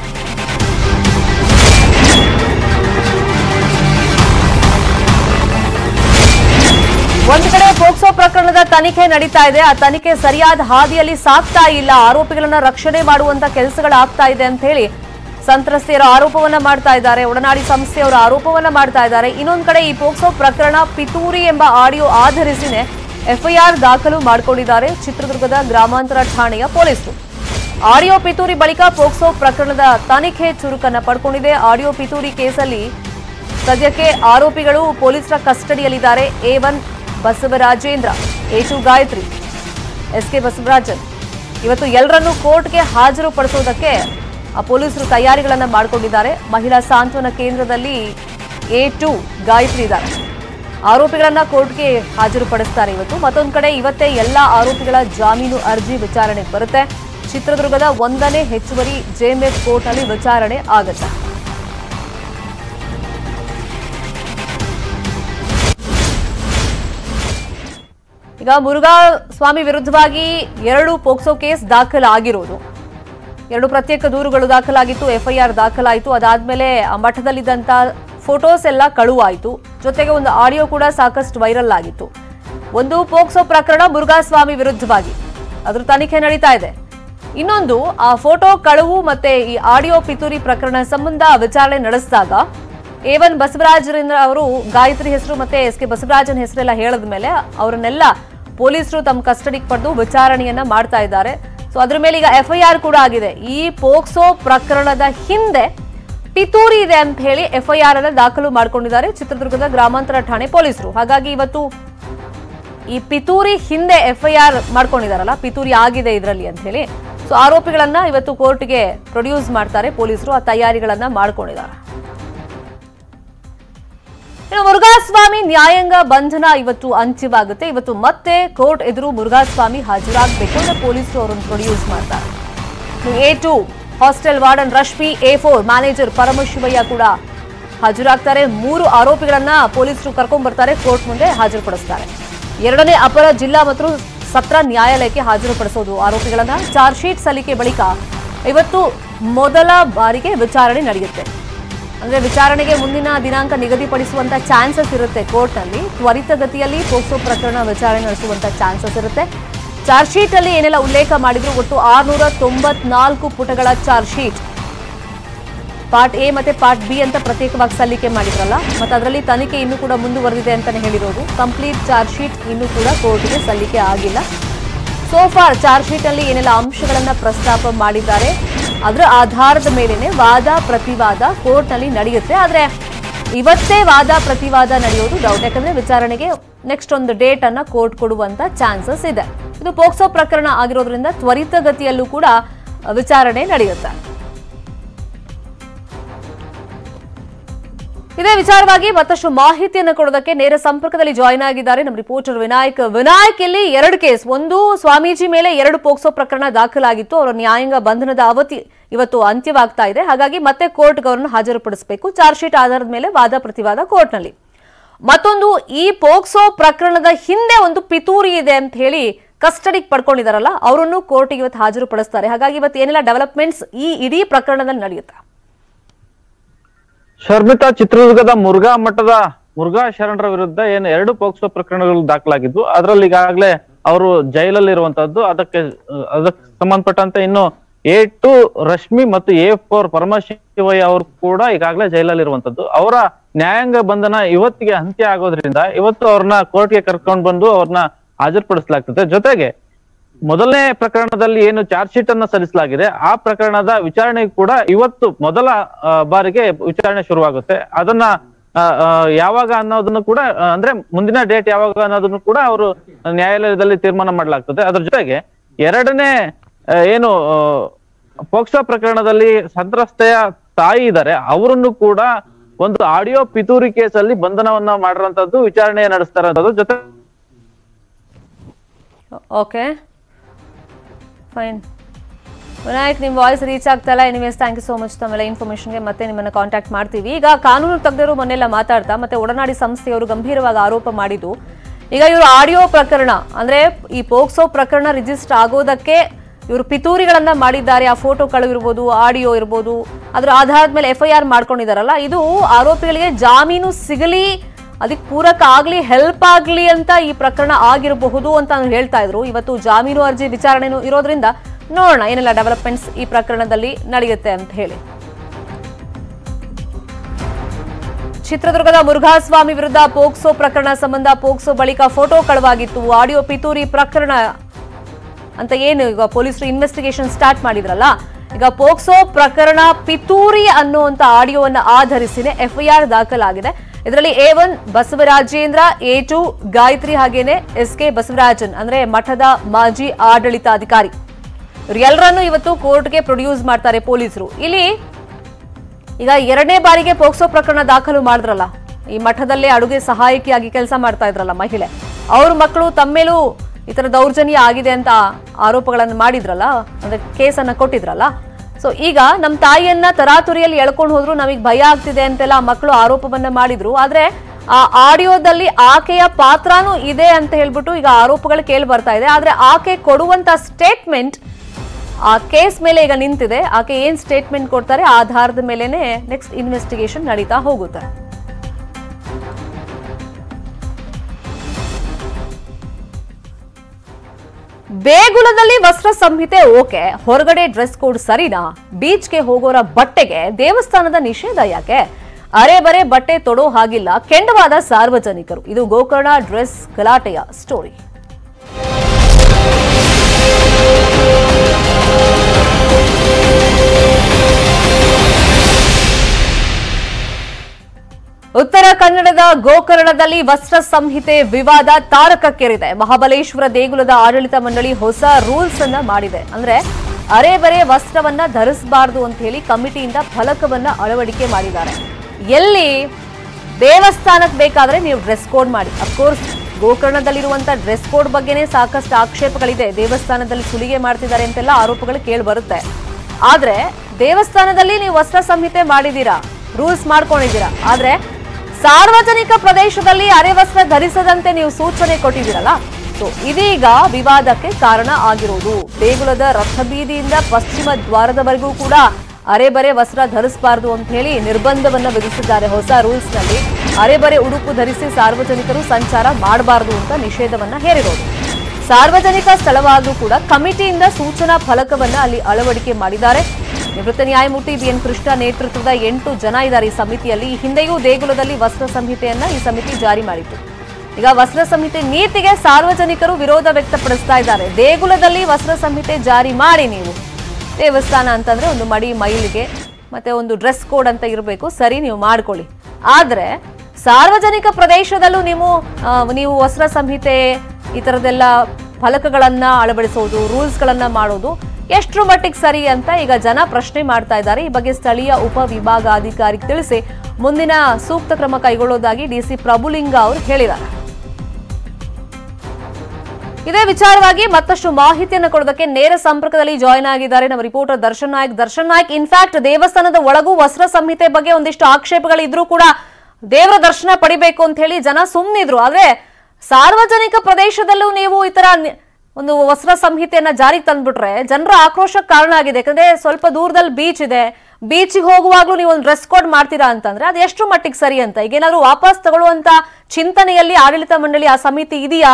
ಒಂದು ಕಡೆ ಪೋಕ್ಸೋ ಪ್ರಕರಣದ ತನಿಖೆ ನಡೀತಾ ಇದೆ. ಆ ತನಿಖೆ ಸರಿಯಾದ ಹಾದಿಯಲ್ಲಿ ಸಾಗ್ತಾ ಇಲ್ಲ, ಆರೋಪಿಗಳನ್ನ ರಕ್ಷಣೆ ಮಾಡುವಂತ ಕೆಲಸಗಳಾಗ್ತಾ ಇದೆ ಅಂತ ಹೇಳಿ ಸಂತ್ರಸ್ತೆಯರ ಆರೋಪವನ್ನ ಮಾಡ್ತಾ ಇದ್ದಾರೆ, ಒಡನಾಡಿ ಸಂಸ್ಥೆಯವರ ಆರೋಪವನ್ನ ಮಾಡ್ತಾ ಇದ್ದಾರೆ. ಇನ್ನೊಂದು ಕಡೆ ಈ ಪೋಕ್ಸೋ ಪ್ರಕರಣ ಪಿತೂರಿ ಎಂಬ ಆಡಿಯೋ ಆಧರಿಸಿನೇ FIR ದಾಖಲು ಮಾಡಿಕೊಂಡಿದ್ದಾರೆ ಚಿತ್ರದುರ್ಗದ ಗ್ರಾಮಾಂತರ ಠಾಣೆಯ ಪೊಲೀಸರು. ಆಡಿಯೋ ಪಿತೂರಿ ಬಳಿಕ ಪೋಕ್ಸೋ ಪ್ರಕರಣದ ತನಿಖೆ ಚುರುಕನ್ನ ಪಡ್ಕೊಂಡಿದೆ. ಆಡಿಯೋ ಪಿತೂರಿ ಕೇಸಲ್ಲಿ ಸದ್ಯಕ್ಕೆ ಆರೋಪಿಗಳು ಪೊಲೀಸರ ಕಸ್ಟಡಿಯಲ್ಲಿದ್ದಾರೆ. A1 Basavarajendra, A2 Gayatri, SK Basavarajan. ಇವತ್ತು ಎಲ್ಲರನ್ನೂ ಕೋರ್ಟ್ಗೆ ಹಾಜರುಪಡಿಸುವುದಕ್ಕೆ ಪೊಲೀಸರು ತಯಾರಿಗಳನ್ನ ಮಾಡಿಕೊಂಡಿದ್ದಾರೆ. ಮಹಿಳಾ ಸಾಂತ್ವನ ಕೇಂದ್ರದಲ್ಲಿ A2 ಗಾಯತ್ರಿ ಇದ್ದಾರೆ. ಆರೋಪಿಗಳನ್ನ ಕೋರ್ಟ್ಗೆ ಹಾಜರುಪಡಿಸ್ತಾರೆ ಇವತ್ತು. ಮತ್ತೊಂದು ಕಡೆ ಇವತ್ತೇ ಎಲ್ಲಾ ಆರೋಪಿಗಳ ಜಾಮೀನು ಅರ್ಜಿ ವಿಚಾರಣೆಗೆ ಬರುತ್ತೆ. ಚಿತ್ರದುರ್ಗದ 1ನೇ ಹೆಚ್ಚುವರಿ JMF ಕೋರ್ಟ್ನಲ್ಲಿ ವಿಚಾರಣೆ ಆಗುತ್ತೆ. ಈಗ ಮುರುಘಾ ಸ್ವಾಮಿ ವಿರುದ್ಧವಾಗಿ 2 ಪೋಕ್ಸೋ ಕೇಸ್ ದಾಖಲಾಗಿರೋದು. 2 ಪ್ರತ್ಯೇಕ ದೂರುಗಳು ದಾಖಲಾಗಿತ್ತು, FIR ದಾಖಲಾಯಿತು. ಅದಾದ್ಮೇಲೆ ಆ ಮಠದಲ್ಲಿದ್ದಂತ ಫೋಟೋಸ್ ಎಲ್ಲ ಕಳುವಾಯಿತು. ಜೊತೆಗೆ ಒಂದು ಆಡಿಯೋ ಕೂಡ ಸಾಕಷ್ಟು ವೈರಲ್ ಆಗಿತ್ತು. ಒಂದು ಪೋಕ್ಸೋ ಪ್ರಕರಣ ಮುರುಘಾಸ್ವಾಮಿ ವಿರುದ್ಧವಾಗಿ ಅದ್ರ ತನಿಖೆ ನಡೀತಾ ಇದೆ. ಇನ್ನೊಂದು ಆ ಫೋಟೋ ಕಳುವು ಮತ್ತೆ ಈ ಆಡಿಯೋ ಪಿತೂರಿ ಪ್ರಕರಣ ಸಂಬಂಧ ವಿಚಾರಣೆ ನಡೆಸಿದಾಗ A1 ಬಸವರಾಜೇಂದ್ರ ಅವರು ಗಾಯತ್ರಿ ಹೆಸರು ಮತ್ತೆ SK ಬಸವರಾಜನ್ ಹೆಸರೆಲ್ಲ ಹೇಳದ ಮೇಲೆ ಅವರನ್ನೆಲ್ಲ ಪೊಲೀಸರು ತಮ್ಮ ಕಸ್ಟಡಿಗೆ ಪಡೆದು ವಿಚಾರಣೆಯನ್ನ ಮಾಡ್ತಾ ಇದ್ದಾರೆ. ಸೊ ಅದ್ರ ಮೇಲೆ ಈಗ FIR ಕೂಡ ಆಗಿದೆ. ಈ ಪೋಕ್ಸೋ ಪ್ರಕರಣದ ಹಿಂದೆ ಪಿತೂರಿ ಇದೆ ಅಂತ ಹೇಳಿ FIR ಅನ್ನ ದಾಖಲು ಮಾಡಿಕೊಂಡಿದ್ದಾರೆ ಚಿತ್ರದುರ್ಗದ ಗ್ರಾಮಾಂತರ ಠಾಣೆ ಪೊಲೀಸರು. ಹಾಗಾಗಿ ಇವತ್ತು ಈ ಪಿತೂರಿ ಹಿಂದೆ FIR ಮಾಡ್ಕೊಂಡಿದಾರಲ್ಲ, ಪಿತೂರಿ ಆಗಿದೆ ಇದರಲ್ಲಿ ಅಂತ ಹೇಳಿ, ಸೊ ಆರೋಪಿಗಳನ್ನ ಇವತ್ತು ಕೋರ್ಟ್ಗೆ ಪ್ರೊಡ್ಯೂಸ್ ಮಾಡ್ತಾರೆ ಪೊಲೀಸರು. ಆ ತಯಾರಿಗಳನ್ನ ಮಾಡ್ಕೊಂಡಿದ್ದಾರೆ. ಇನ್ನು ಮುರುಘಾಸ್ವಾಮಿ ನ್ಯಾಯಾಂಗ ಬಂಧನ ಇವತ್ತು ಅಂತ್ಯವಾಗುತ್ತೆ. ಇವತ್ತು ಮತ್ತೆ ಕೋರ್ಟ್ ಎದುರು ಮುರುಘಾಸ್ವಾಮಿ ಹಾಜರಾಗಬೇಕು ಅಂತ ಪೊಲೀಸರು ಅವರನ್ನು ಪ್ರೊಡ್ಯೂಸ್ ಮಾಡ್ತಾರೆ. A2 hostel warden Rashmi, A4 manager Paramashivaiah ಕೂಡ ಹಾಜರಾಗ್ತಾರೆ. 3 ಆರೋಪಿಗಳನ್ನ ಪೊಲೀಸರು ಕರ್ಕೊಂಡ್ ಬರ್ತಾರೆ, ಕೋರ್ಟ್ ಮುಂದೆ ಹಾಜರುಪಡಿಸ್ತಾರೆ. 2ನೇ ಅಪರ ಜಿಲ್ಲಾ ಮತ್ತು ಸತ್ರ ನ್ಯಾಯಾಲಯಕ್ಕೆ ಹಾಜರುಪಡಿಸೋದು ಆರೋಪಿಗಳನ್ನ. ಚಾರ್ಜ್ ಶೀಟ್ ಸಲ್ಲಿಕೆ ಬಳಿಕ ಇವತ್ತು ಮೊದಲ ಬಾರಿಗೆ ವಿಚಾರಣೆ ನಡೆಯುತ್ತೆ. ಅಂದ್ರೆ ವಿಚಾರಣೆಗೆ ಮುಂದಿನ ದಿನಾಂಕ ನಿಗದಿಪಡಿಸುವಂತ ಚಾನ್ಸಸ್ ಇರುತ್ತೆ ಕೋರ್ಟ್ನಲ್ಲಿ. ತ್ವರಿತಗತಿಯಲ್ಲಿ ಪೋಕ್ಸೋ ಪ್ರಕರಣ ವಿಚಾರಣೆ ನಡೆಸುವಂತ ಚಾನ್ಸಸ್ ಇರುತ್ತೆ. ಚಾರ್ಜ್ ಶೀಟ್ ಅಲ್ಲಿ ಏನೆಲ್ಲ ಉಲ್ಲೇಖ ಮಾಡಿದ್ರು, ಒಟ್ಟು 694 ಪುಟಗಳ ಚಾರ್ಜ್ ಶೀಟ್. ಪಾರ್ಟ್ ಎ ಮತ್ತೆ ಪಾರ್ಟ್ ಬಿ ಅಂತ ಪ್ರತ್ಯೇಕವಾಗಿ ಸಲ್ಲಿಕೆ ಮಾಡಿದ್ರಲ್ಲ, ಮತ್ತೆ ಅದರಲ್ಲಿ ತನಿಖೆ ಇನ್ನೂ ಕೂಡ ಮುಂದುವರೆದಿದೆ ಅಂತಾನೆ ಹೇಳಿರೋದು. ಕಂಪ್ಲೀಟ್ ಚಾರ್ಜ್ ಶೀಟ್ ಇನ್ನೂ ಕೂಡ ಕೋರ್ಟ್ಗೆ ಸಲ್ಲಿಕೆ ಆಗಿಲ್ಲ. ಸೋಫಾರ್ ಚಾರ್ಜ್ ಶೀಟ್ ಅಲ್ಲಿ ಏನೆಲ್ಲ ಅಂಶಗಳನ್ನ ಪ್ರಸ್ತಾಪ ಮಾಡಿದ್ದಾರೆ ಅದರ ಆಧಾರದ ಮೇಲೆನೆ ವಾದ ಪ್ರತಿವಾದ ಕೋರ್ಟ್ ನಲ್ಲಿ ನಡೆಯುತ್ತೆ. ಆದ್ರೆ ಇವತ್ತೇ ವಾದ ಪ್ರತಿವಾದ ನಡೆಯೋದು ಡೌಟ್, ಯಾಕಂದ್ರೆ ವಿಚಾರಣೆಗೆ ನೆಕ್ಸ್ಟ್ ಒಂದು ಡೇಟ್ ಅನ್ನ ಕೋರ್ಟ್ ಕೊಡುವಂತ ಚಾನ್ಸಸ್ ಇದೆ. ಇದು ಪೋಕ್ಸೋ ಪ್ರಕರಣ ಆಗಿರೋದ್ರಿಂದ ತ್ವರಿತಗತಿಯಲ್ಲೂ ಕೂಡ ವಿಚಾರಣೆ ನಡೆಯುತ್ತೆ. ಇದೇ ವಿಚಾರವಾಗಿ ಮತ್ತಷ್ಟು ಮಾಹಿತಿಯನ್ನು ಕೊಡೋದಕ್ಕೆ ನೇರ ಸಂಪರ್ಕದಲ್ಲಿ ಜಾಯಿನ್ ಆಗಿದ್ದಾರೆ ನಮ್ಮ ರಿಪೋರ್ಟರ್ ವಿನಾಯಕ್. ವಿನಾಯಕ್, ಇಲ್ಲಿ 2 ಕೇಸ್, ಒಂದು ಸ್ವಾಮೀಜಿ ಮೇಲೆ 2 ಪೋಕ್ಸೋ ಪ್ರಕರಣ ದಾಖಲಾಗಿತ್ತು. ಅವರ ನ್ಯಾಯಾಂಗ ಬಂಧನದ ಅವಧಿ ಇವತ್ತು ಅಂತ್ಯವಾಗ್ತಾ ಇದೆ. ಹಾಗಾಗಿ ಮತ್ತೆ ಕೋರ್ಟ್ಗೆ ಅವರನ್ನು ಹಾಜರುಪಡಿಸಬೇಕು. ಚಾರ್ಜ್ ಶೀಟ್ ಆಧಾರದ ಮೇಲೆ ವಾದ ಪ್ರತಿವಾದ ಕೋರ್ಟ್ನಲ್ಲಿ. ಮತ್ತೊಂದು, ಈ ಪೋಕ್ಸೋ ಪ್ರಕರಣದ ಹಿಂದೆ ಒಂದು ಪಿತೂರಿ ಇದೆ ಅಂತ ಹೇಳಿ ಕಸ್ಟಡಿಗೆ ಪಡ್ಕೊಂಡಿದಾರಲ್ಲ, ಅವರನ್ನು ಕೋರ್ಟ್ಗೆ ಇವತ್ತು ಹಾಜರುಪಡಿಸ್ತಾರೆ. ಹಾಗಾಗಿ ಇವತ್ತು ಏನೆಲ್ಲ ಡೆವಲಪ್ಮೆಂಟ್ಸ್ ಈ ಇಡೀ ಪ್ರಕರಣದಲ್ಲಿ ನಡೆಯುತ್ತೆ? ಶರ್ಮಿತಾ, ಚಿತ್ರದುರ್ಗದ ಮುರುಘಾ ಮಠದ ಮುರುಘಾ ಶರಣರ ವಿರುದ್ಧ ಏನು 2 ಪೋಕ್ಸೋ ಪ್ರಕರಣಗಳು ದಾಖಲಾಗಿದ್ದು, ಅದರಲ್ಲಿ ಈಗಾಗಲೇ ಅವರು ಜೈಲಲ್ಲಿ ಇರುವಂತದ್ದು. ಅದಕ್ಕೆ ಸಂಬಂಧಪಟ್ಟಂತೆ ಇನ್ನು A2 ರಶ್ಮಿ ಮತ್ತು A4 ಪರಮಶಿವಯ್ಯ ಅವರು ಕೂಡ ಈಗಾಗಲೇ ಜೈಲಲ್ಲಿ ಇರುವಂತದ್ದು. ಅವರ ನ್ಯಾಯಾಂಗ ಬಂಧನ ಇವತ್ತಿಗೆ ಅಂತ್ಯ ಆಗೋದ್ರಿಂದ ಇವತ್ತು ಅವ್ರನ್ನ ಕೋರ್ಟ್ಗೆ ಕರ್ಕೊಂಡು ಬಂದು ಅವ್ರನ್ನ ಹಾಜರುಪಡಿಸಲಾಗ್ತದೆ. ಜೊತೆಗೆ ಮೊದಲನೇ ಪ್ರಕರಣದಲ್ಲಿ ಏನು ಚಾರ್ಜ್ ಶೀಟ್ ಅನ್ನ ಸಲ್ಲಿಸಲಾಗಿದೆ, ಆ ಪ್ರಕರಣದ ವಿಚಾರಣೆ ಕೂಡ ಇವತ್ತು ಮೊದಲ ಬಾರಿಗೆ ವಿಚಾರಣೆ ಶುರುವಾಗುತ್ತೆ. ಅದನ್ನ ಯಾವಾಗ ಅನ್ನೋದನ್ನು ಕೂಡ, ಅಂದ್ರೆ ಮುಂದಿನ ಡೇಟ್ ಯಾವಾಗ ಅನ್ನೋದನ್ನು ಕೂಡ ಅವರು ನ್ಯಾಯಾಲಯದಲ್ಲಿ ತೀರ್ಮಾನ ಮಾಡಲಾಗ್ತದೆ. ಅದ್ರ ಜೊತೆಗೆ 2ನೇ ಏನು ಪೋಕ್ಸೋ ಪ್ರಕರಣದಲ್ಲಿ ಸಂತ್ರಸ್ತೆಯ ತಾಯಿ ಇದ್ದಾರೆ, ಅವರನ್ನು ಕೂಡ ಒಂದು ಆಡಿಯೋ ಪಿತೂರಿ ಕೇಸಲ್ಲಿ ಬಂಧನವನ್ನ ಮಾಡಿರುವಂತದ್ದು, ವಿಚಾರಣೆ ನಡೆಸ್ತಾ ಇರೋದು. ಜೊತೆ ಓಕೆ, ಫೈನ್. ವಿನಾಯಕ್, ನಿಮ್ಮ ವಾಯ್ಸ್ ರೀಚ್ ಆಗ್ತಾ ಇಲ್ಲ. Anyways, thank you so much ತಮ್ಮೆಲ್ಲ ಇನ್ಫಾರ್ಮೇಷನ್ಗೆ. ಮತ್ತೆ ನಿಮ್ಮನ್ನ ಕಾಂಟ್ಯಾಕ್ಟ್ ಮಾಡ್ತೀವಿ. ಈಗ ಕಾನೂನು ತಜ್ಞರು ಮೊನ್ನೆಲ್ಲ ಮಾತಾಡ್ತಾ ಮತ್ತೆ ಒಡನಾಡಿ ಸಂಸ್ಥೆಯವರು ಗಂಭೀರವಾಗಿ ಆರೋಪ ಮಾಡಿದ್ದು, ಈಗ ಇವರು ಆಡಿಯೋ ಪ್ರಕರಣ ಅಂದ್ರೆ ಈ ಪೋಕ್ಸೋ ಪ್ರಕರಣ ರಿಜಿಸ್ಟರ್ ಆಗೋದಕ್ಕೆ ಇವರು ಪಿತೂರಿಗಳನ್ನ ಮಾಡಿದ್ದಾರೆ. ಆ ಫೋಟೋಗಳು ಇರ್ಬೋದು, ಆಡಿಯೋ ಇರ್ಬೋದು, ಅದ್ರ ಆಧಾರದ ಮೇಲೆ FIR ಮಾಡ್ಕೊಂಡಿದಾರಲ್ಲ, ಇದು ಆರೋಪಿಗಳಿಗೆ ಜಾಮೀನು ಸಿಗಲಿ, ಅದಕ್ಕೆ ಪೂರಕ ಆಗ್ಲಿ, ಹೆಲ್ಪ್ ಆಗ್ಲಿ ಅಂತ ಈ ಪ್ರಕರಣ ಆಗಿರಬಹುದು ಅಂತ ಹೇಳ್ತಾ ಇದ್ರು. ಇವತ್ತು ಜಾಮೀನು ಅರ್ಜಿ ವಿಚಾರಣೆನೂ ಇರೋದ್ರಿಂದ ನೋಡೋಣ ಏನೆಲ್ಲ ಡೆವಲಪ್ಮೆಂಟ್ಸ್ ಈ ಪ್ರಕರಣದಲ್ಲಿ ನಡೆಯುತ್ತೆ ಅಂತ ಹೇಳಿ. ಚಿತ್ರದುರ್ಗದ ಮುರುಘಾಸ್ವಾಮಿ ವಿರುದ್ಧ ಪೋಕ್ಸೋ ಪ್ರಕರಣ ಸಂಬಂಧ ಪೋಕ್ಸೋ ಬಳಿಕ ಫೋಟೋ ಕಳವಾಗಿತ್ತು, ಆಡಿಯೋ ಪಿತೂರಿ ಪ್ರಕರಣ ಅಂತ ಏನು ಈಗ ಪೊಲೀಸರು ಇನ್ವೆಸ್ಟಿಗೇಷನ್ ಸ್ಟಾರ್ಟ್ ಮಾಡಿದ್ರಲ್ಲ, ಈಗ ಪೋಕ್ಸೋ ಪ್ರಕರಣ ಪಿತೂರಿ ಅನ್ನುವಂತ ಆಡಿಯೋವನ್ನು ಆಧರಿಸಿನೇ FIR ದಾಖಲಾಗಿದೆ. ಇದರಲ್ಲಿ A1 ಬಸವರಾಜೇಂದ್ರ, A2 ಗಾಯತ್ರಿ, ಹಾಗೇನೆ SK ಬಸವರಾಜನ್ ಅಂದ್ರೆ ಮಠದ ಮಾಜಿ ಆಡಳಿತಾಧಿಕಾರಿ, ಇವರೆಲ್ಲರನ್ನು ಇವತ್ತು ಕೋರ್ಟ್ಗೆ ಪ್ರೊಡ್ಯೂಸ್ ಮಾಡ್ತಾರೆ ಪೊಲೀಸರು. ಇಲ್ಲಿ ಈಗ 2ನೇ ಬಾರಿಗೆ ಪೋಕ್ಸೋ ಪ್ರಕರಣ ದಾಖಲು ಮಾಡಿದ್ರಲ್ಲ, ಈ ಮಠದಲ್ಲೇ ಅಡುಗೆ ಸಹಾಯಕಿಯಾಗಿ ಕೆಲಸ ಮಾಡ್ತಾ ಇದ್ರಲ್ಲ ಮಹಿಳೆ, ಅವ್ರ ಮಕ್ಕಳು ತಮ್ಮ ಮೇಲೂ ಈ ತರ ದೌರ್ಜನ್ಯ ಆಗಿದೆ ಅಂತ ಆರೋಪಗಳನ್ನು ಮಾಡಿದ್ರಲ್ಲ, ಅಂದ್ರೆ ಕೇಸನ್ನ ಕೊಟ್ಟಿದ್ರಲ್ಲ. ಸೊ ಈಗ ನಮ್ಮ ತಾಯಿಯನ್ನ ತರಾತುರಿಯಲ್ಲಿ ಎಳ್ಕೊಂಡು ಹೋದ್ರು, ನಮಗೆ ಭಯ ಆಗ್ತಿದೆ ಅಂತೆಲ್ಲ ಮಕ್ಕಳು ಆರೋಪವನ್ನ ಮಾಡಿದ್ರು. ಆದ್ರೆ ಆ ಆಡಿಯೋದಲ್ಲಿ ಆಕೆಯ ಪಾತ್ರನೂ ಇದೆ ಅಂತ ಹೇಳ್ಬಿಟ್ಟು ಈಗ ಆರೋಪಗಳು ಕೇಳಿ ಬರ್ತಾ ಇದೆ. ಆದ್ರೆ ಆಕೆ ಕೊಡುವಂತ ಸ್ಟೇಟ್ಮೆಂಟ್ ಆ ಕೇಸ್ ಮೇಲೆ ಈಗ ನಿಂತಿದೆ. ಆಕೆ ಏನ್ ಸ್ಟೇಟ್ಮೆಂಟ್ ಕೊಡ್ತಾರೆ ಆಧಾರದ ಮೇಲೆನೆ ನೆಕ್ಸ್ಟ್ ಇನ್ವೆಸ್ಟಿಗೇಷನ್ ನಡೀತಾ ಹೋಗುತ್ತೆ. ಬೇಗುಲದಲ್ಲಿ ವಸ್ತ್ರ ಸಂಹಿತೆ ಓಕೆ, ಹೊರಗಡೆ ಡ್ರೆಸ್ ಕೋಡ್ ಸರಿನಾ? ಬೀಚ್ಗೆ ಹೋಗೋರ ಬಟ್ಟೆಗೆ ದೇವಸ್ಥಾನದ ನಿಷೇಧ ಯಾಕೆ? ಅರೆ ಬರೆ ಬಟ್ಟೆ ತೊಡೋ ಹಾಗಿಲ್ಲ, ಕೆಂಡವಾದ ಸಾರ್ವಜನಿಕರು. ಇದು ಗೋಕರ್ಣ ಡ್ರೆಸ್ ಗಲಾಟೆಯ ಸ್ಟೋರಿ. ಉತ್ತರ ಕನ್ನಡದ ಗೋಕರ್ಣದಲ್ಲಿ ವಸ್ತ್ರ ಸಂಹಿತೆ ವಿವಾದ ತಾರಕಕ್ಕೇರಿದೆ. ಮಹಾಬಲೇಶ್ವರ ದೇಗುಲದ ಆಡಳಿತ ಮಂಡಳಿ ಹೊಸ ರೂಲ್ಸ್ ಅನ್ನ ಮಾಡಿದೆ. ಅಂದ್ರೆ ಅರೆ ಬರೆ ವಸ್ತ್ರವನ್ನ ಧರಿಸಬಾರದು ಅಂತ ಹೇಳಿ ಕಮಿಟಿಯಿಂದ ಫಲಕವನ್ನ ಅಳವಡಿಕೆ ಮಾಡಿದ್ದಾರೆ. ಎಲ್ಲಿ ದೇವಸ್ಥಾನಕ್ಕೆ ಬೇಕಾದ್ರೆ ನೀವು ಡ್ರೆಸ್ ಕೋಡ್ ಮಾಡಿ. ಅಫ್ಕೋರ್ಸ್ ಗೋಕರ್ಣದಲ್ಲಿರುವಂತ ಡ್ರೆಸ್ ಕೋಡ್ ಬಗ್ಗೆನೇ ಸಾಕಷ್ಟು ಆಕ್ಷೇಪಗಳಿದೆ. ದೇವಸ್ಥಾನದಲ್ಲಿ ಸುಲಿಗೆ ಮಾಡ್ತಿದ್ದಾರೆ ಅಂತೆಲ್ಲ ಆರೋಪಗಳು ಕೇಳಿ ಬರುತ್ತೆ. ಆದ್ರೆ ದೇವಸ್ಥಾನದಲ್ಲಿ ನೀವು ವಸ್ತ್ರ ಸಂಹಿತೆ ಮಾಡಿದೀರಾ, ರೂಲ್ಸ್ ಮಾಡ್ಕೊಂಡಿದ್ದೀರಾ. ಆದ್ರೆ ಸಾರ್ವಜನಿಕ ಪ್ರದೇಶದಲ್ಲಿ ಅರೆ ವಸ್ತ್ರ ಧರಿಸದಂತೆ ನೀವು ಸೂಚನೆ ಕೊಟ್ಟಿದ್ದೀರಲ್ಲ, ಸೊ ಇದೀಗ ವಿವಾದಕ್ಕೆ ಕಾರಣ ಆಗಿರೋದು. ದೇಗುಲದ ರಥಬೀದಿಯಿಂದ ಪಶ್ಚಿಮ ದ್ವಾರದವರೆಗೂ ಕೂಡ ಅರೆಬರೆ ವಸ್ತ್ರ ಧರಿಸಬಾರದು ಅಂತ ಹೇಳಿ ನಿರ್ಬಂಧವನ್ನ ವಿಧಿಸಿದ್ದಾರೆ. ಹೊಸ ರೂಲ್ಸ್ ನಲ್ಲಿ ಅರೆಬರೆ ಉಡುಪು ಧರಿಸಿ ಸಾರ್ವಜನಿಕರು ಸಂಚಾರ ಮಾಡಬಾರದು ಅಂತ ನಿಷೇಧವನ್ನ ಹೇರಿರೋದು. ಸಾರ್ವಜನಿಕ ಸ್ಥಳವಾದರೂ ಕೂಡ ಕಮಿಟಿಯಿಂದ ಸೂಚನಾ ಫಲಕವನ್ನ ಅಲ್ಲಿ ಅಳವಡಿಕೆ ಮಾಡಿದ್ದಾರೆ. ನಿವೃತ್ತ ನ್ಯಾಯಮೂರ್ತಿ ಬಿಎನ್ ಕೃಷ್ಣ ನೇತೃತ್ವದ 8 ಜನ ಇದ್ದಾರೆ ಈ ಸಮಿತಿಯಲ್ಲಿ. ಈ ಹಿಂದೆಯೂ ದೇಗುಲದಲ್ಲಿ ವಸ್ತ್ರ ಸಂಹಿತೆಯನ್ನ ಈ ಸಮಿತಿ ಜಾರಿ ಮಾಡಿತ್ತು. ಈಗ ವಸ್ತ್ರ ಸಂಹಿತೆ ನೀತಿಗೆ ಸಾರ್ವಜನಿಕರು ವಿರೋಧ ವ್ಯಕ್ತಪಡಿಸ್ತಾ ಇದ್ದಾರೆ. ದೇಗುಲದಲ್ಲಿ ವಸ್ತ್ರ ಸಂಹಿತೆ ಜಾರಿ ಮಾಡಿ, ನೀವು ದೇವಸ್ಥಾನ ಅಂತಂದ್ರೆ ಒಂದು ಮಡಿ ಮೈಲಿಗೆ ಮತ್ತೆ ಒಂದು ಡ್ರೆಸ್ ಕೋಡ್ ಅಂತ ಇರಬೇಕು, ಸರಿ ನೀವು ಮಾಡ್ಕೊಳ್ಳಿ. ಆದ್ರೆ ಸಾರ್ವಜನಿಕ ಪ್ರದೇಶದಲ್ಲೂ ನೀವು ವಸ್ತ್ರ ಸಂಹಿತೆ ಈ ತರದೆಲ್ಲ ಫಲಕಗಳನ್ನ ಅಳವಡಿಸೋದು, ರೂಲ್ಸ್ ಗಳನ್ನ ಮಾಡೋದು ಎಷ್ಟರ ಮಟ್ಟಿಗೆ ಸರಿ ಅಂತ ಈಗ ಜನ ಪ್ರಶ್ನೆ ಮಾಡ್ತಾ ಇದ್ದಾರೆ. ಈ ಬಗ್ಗೆ ಸ್ಥಳೀಯ ಉಪವಿಭಾಗಾಧಿಕಾರಿ ತಿಳಿಸಿ ಮುಂದಿನ ಸೂಕ್ತ ಕ್ರಮ ಕೈಗೊಳ್ಳೋದಾಗಿ ಡಿಸಿ ಪ್ರಭುಲಿಂಗ ಅವರು ಹೇಳಿದ್ದಾರೆ. ಇದೇ ವಿಚಾರವಾಗಿ ಮತ್ತಷ್ಟು ಮಾಹಿತಿಯನ್ನು ಕೊಡೋದಕ್ಕೆ ನೇರ ಸಂಪರ್ಕದಲ್ಲಿ ಜಾಯಿನ್ ಆಗಿದ್ದಾರೆ ನಮ್ಮ ರಿಪೋರ್ಟರ್ ದರ್ಶನ್ ನಾಯ್ಕ್. ದರ್ಶನ್ ನಾಯ್ಕ್, ಇನ್ಫ್ಯಾಕ್ಟ್ ದೇವಸ್ಥಾನದ ಒಳಗೂ ವಸ್ತ್ರ ಸಂಹಿತೆ ಬಗ್ಗೆ ಒಂದಿಷ್ಟು ಆಕ್ಷೇಪಗಳಿದ್ರೂ ಕೂಡ ದೇವರ ದರ್ಶನ ಪಡಿಬೇಕು ಅಂತ ಹೇಳಿ ಜನ ಸುಮ್ಮನಿದ್ರು. ಆದ್ರೆ ಸಾರ್ವಜನಿಕ ಪ್ರದೇಶದಲ್ಲೂ ನೀವು ಈ ತರ ಒಂದು ವಸ್ತ್ರ ಸಂಹಿತೆಯನ್ನ ಜಾರಿಗೆ ತಂದ್ಬಿಟ್ರೆ ಜನರ ಆಕ್ರೋಶಕ್ಕೆ ಕಾರಣ ಆಗಿದೆ. ಯಾಕಂದ್ರೆ ಸ್ವಲ್ಪ ದೂರದಲ್ಲಿ ಬೀಚ್ ಇದೆ, ಬೀಚಿಗೆ ಹೋಗುವಾಗ್ಲೂ ನೀವು ಒಂದು ಡ್ರೆಸ್ ಕೋಡ್ ಮಾಡ್ತೀರಾ ಅಂತಂದ್ರೆ ಅದು ಎಷ್ಟು ಮಟ್ಟಿಗೆ ಸರಿ ಅಂತ ಈಗ ಏನಾದ್ರು ವಾಪಸ್ ತಗೊಳ್ಳುವಂತ ಚಿಂತನೆಯಲ್ಲಿ ಆಡಳಿತ ಮಂಡಳಿ ಆ ಸಮಿತಿ ಇದೆಯಾ?